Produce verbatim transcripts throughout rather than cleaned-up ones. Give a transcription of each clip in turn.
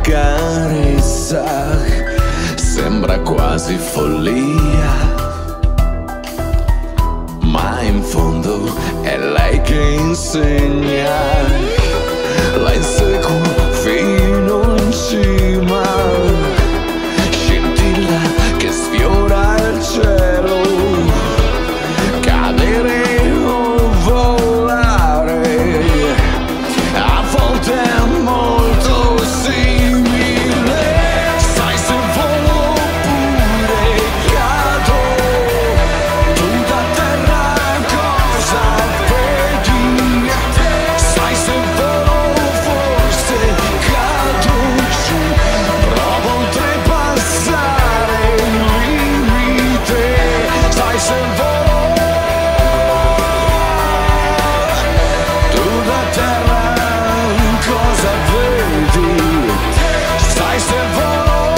carezza sembra quasi follia, ma in fondo è lei che insegna. La inseguo fino in cima, scintilla che sfiora il cielo, cadere o volare, a volte è molto simile. Sai se volo oppure cado, tu da terra cosa vedi? Sai se volo forse cado giù, provo a oltrepassare il limite. Sai se volo, tu da terra cosa vedi? Sai se volo,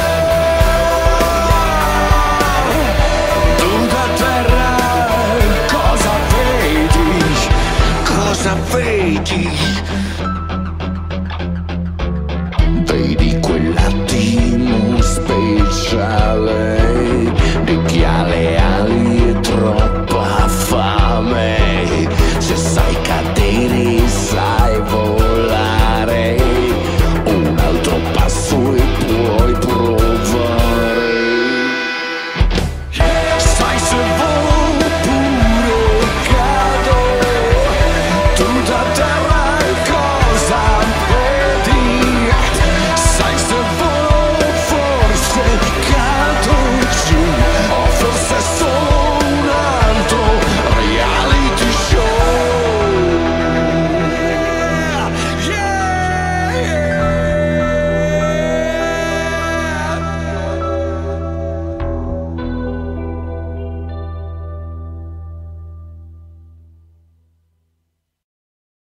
tu da terra cosa vedi? Cosa vedi?